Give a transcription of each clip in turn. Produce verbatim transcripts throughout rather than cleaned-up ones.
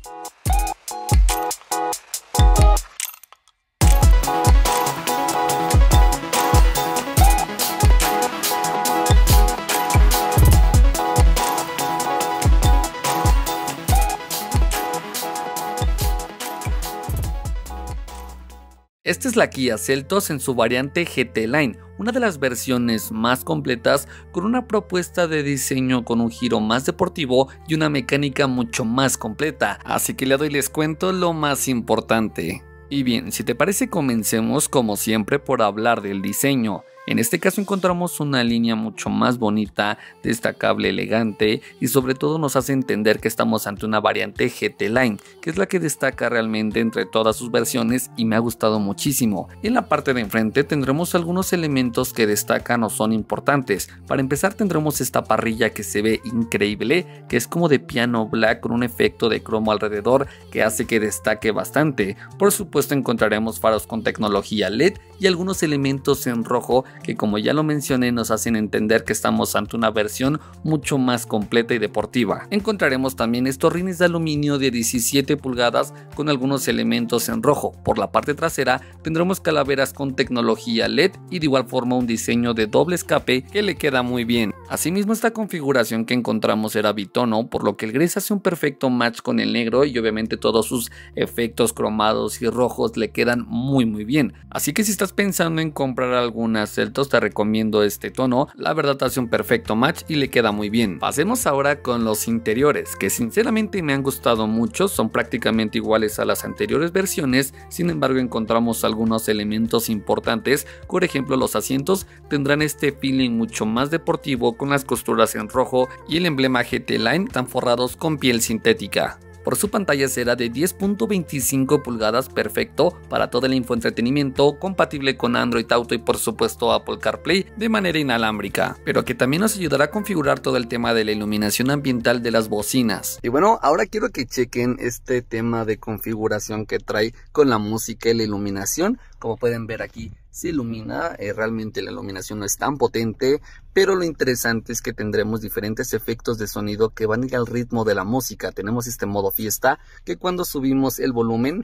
Esta es la Kia Seltos en su variante G T Line, una de las versiones más completas con una propuesta de diseño con un giro más deportivo y una mecánica mucho más completa, así que le doy y les cuento lo más importante. Y bien, si te parece comencemos como siempre por hablar del diseño. En este caso encontramos una línea mucho más bonita, destacable, elegante y sobre todo nos hace entender que estamos ante una variante G T Line, que es la que destaca realmente entre todas sus versiones y me ha gustado muchísimo. Y en la parte de enfrente tendremos algunos elementos que destacan o son importantes. Para empezar tendremos esta parrilla que se ve increíble, que es como de piano black con un efecto de cromo alrededor que hace que destaque bastante. Por supuesto encontraremos faros con tecnología L E D y algunos elementos en rojo que, como ya lo mencioné, nos hacen entender que estamos ante una versión mucho más completa y deportiva. Encontraremos también estos rines de aluminio de diecisiete pulgadas con algunos elementos en rojo. Por la parte trasera tendremos calaveras con tecnología L E D y de igual forma un diseño de doble escape que le queda muy bien. Asimismo, esta configuración que encontramos era bitono, por lo que el gris hace un perfecto match con el negro y obviamente todos sus efectos cromados y rojos le quedan muy muy bien. Así que si estás pensando en comprar alguna Seltos, te recomiendo este tono, la verdad hace un perfecto match y le queda muy bien. Pasemos ahora con los interiores, que sinceramente me han gustado mucho, son prácticamente iguales a las anteriores versiones, sin embargo encontramos algunos elementos importantes. Por ejemplo, los asientos tendrán este feeling mucho más deportivo con las costuras en rojo y el emblema G T Line tan forrados con piel sintética. Por su pantalla será de diez punto veinticinco pulgadas, perfecto para todo el infoentretenimiento, compatible con Android Auto y por supuesto Apple CarPlay de manera inalámbrica, pero que también nos ayudará a configurar todo el tema de la iluminación ambiental de las bocinas. Y bueno, ahora quiero que chequen este tema de configuración que trae con la música y la iluminación. Como pueden ver aquí se ilumina, eh, realmente la iluminación no es tan potente, pero lo interesante es que tendremos diferentes efectos de sonido que van a ir al ritmo de la música. Tenemos este modo fiesta que cuando subimos el volumen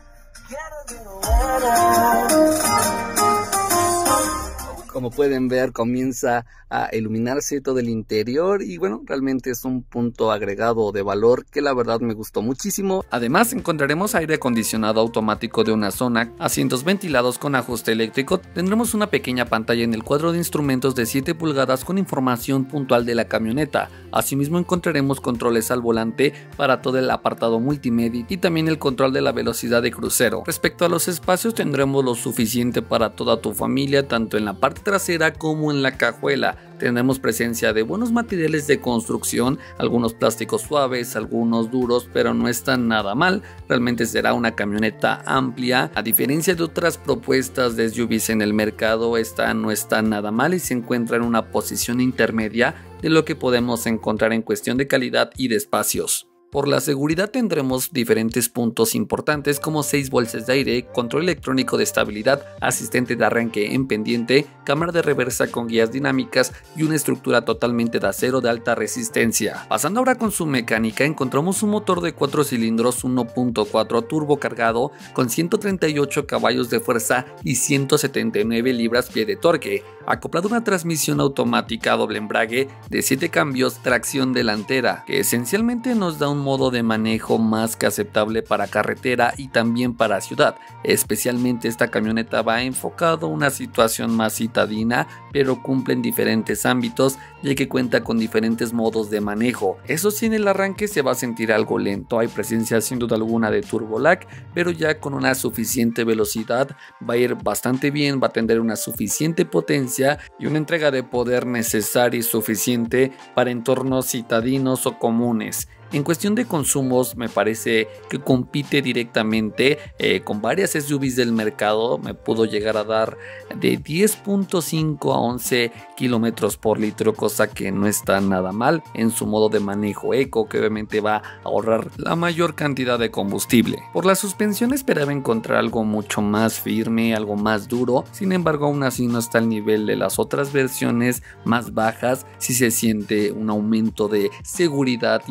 como pueden ver comienza a iluminarse todo el interior y bueno, realmente es un punto agregado de valor que la verdad me gustó muchísimo. Además encontraremos aire acondicionado automático de una zona, asientos ventilados con ajuste eléctrico, tendremos una pequeña pantalla en el cuadro de instrumentos de siete pulgadas con información puntual de la camioneta. Asimismo encontraremos controles al volante para todo el apartado multimedia y también el control de la velocidad de crucero. Respecto a los espacios tendremos lo suficiente para toda tu familia, tanto en la parte trasera como en la cajuela. Tendremos presencia de buenos materiales de construcción, algunos plásticos suaves, algunos duros, pero no están nada mal. Realmente será una camioneta amplia. A diferencia de otras propuestas de S U Vs en el mercado, esta no está nada mal y se encuentra en una posición intermedia de lo que podemos encontrar en cuestión de calidad y de espacios. Por la seguridad tendremos diferentes puntos importantes como seis bolsas de aire, control electrónico de estabilidad, asistente de arranque en pendiente, cámara de reversa con guías dinámicas y una estructura totalmente de acero de alta resistencia. Pasando ahora con su mecánica, encontramos un motor de cuatro cilindros uno punto cuatro turbo cargado con ciento treinta y ocho caballos de fuerza y ciento setenta y nueve libras-pie de torque, acoplado a una transmisión automática a doble embrague de siete cambios, tracción delantera, que esencialmente nos da un modo de manejo más que aceptable para carretera y también para ciudad. Especialmente esta camioneta va enfocado a una situación más citadina, pero cumple en diferentes ámbitos ya que cuenta con diferentes modos de manejo. Eso sí, en el arranque se va a sentir algo lento, hay presencia sin duda alguna de turbo lag, pero ya con una suficiente velocidad va a ir bastante bien, va a tener una suficiente potencia y una entrega de poder necesaria y suficiente para entornos citadinos o comunes. En cuestión de consumos me parece que compite directamente eh, con varias S U Vs del mercado. Me pudo llegar a dar de diez punto cinco a once kilómetros por litro, cosa que no está nada mal en su modo de manejo eco, que obviamente va a ahorrar la mayor cantidad de combustible. Por la suspensión esperaba encontrar algo mucho más firme, algo más duro, sin embargo aún así no está al nivel de las otras versiones más bajas. Sí se siente un aumento de seguridad y obviamente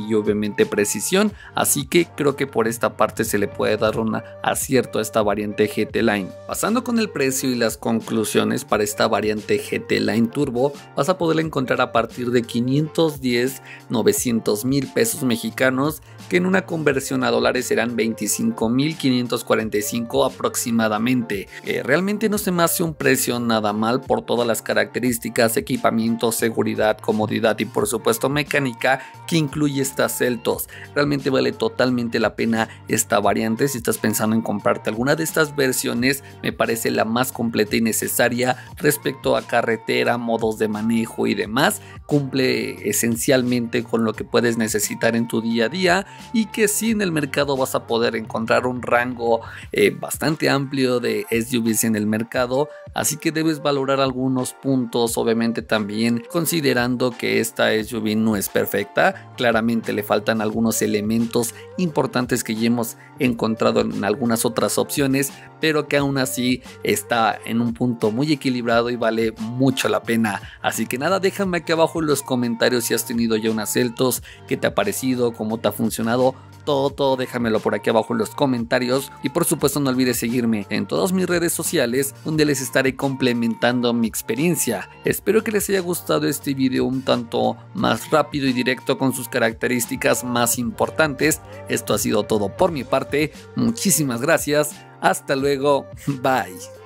obviamente precisión, así que creo que por esta parte se le puede dar un acierto a esta variante G T Line. Pasando con el precio y las conclusiones para esta variante G T Line Turbo, vas a poderla encontrar a partir de quinientos diez, novecientos mil pesos mexicanos, que en una conversión a dólares serán veinticinco mil quinientos cuarenta y cinco aproximadamente. Eh, realmente no se me hace un precio nada mal por todas las características, equipamiento, seguridad, comodidad y por supuesto mecánica que incluye esta Seltos. Realmente vale totalmente la pena esta variante. Si estás pensando en comprarte alguna de estas versiones, me parece la más completa y necesaria respecto a carretera, modos de manejo y demás. Cumple esencialmente con lo que puedes necesitar en tu día a día, y que sí, en el mercado vas a poder encontrar un rango eh, bastante amplio de S U Vs en el mercado, así que debes valorar algunos puntos, obviamente también considerando que esta S U V no es perfecta. Claramente le faltan algunos elementos importantes que ya hemos encontrado en algunas otras opciones, pero que aún así está en un punto muy equilibrado y vale mucho la pena. Así que nada, déjame aquí abajo en los comentarios si has tenido ya una Seltos, qué te ha parecido, cómo te ha funcionado, todo, todo déjamelo por aquí abajo en los comentarios, y por supuesto no olvides seguirme en todas mis redes sociales donde les estaré complementando mi experiencia. Espero que les haya gustado este video un tanto más rápido y directo con sus características más importantes. Esto ha sido todo por mi parte, muchísimas gracias, hasta luego, bye.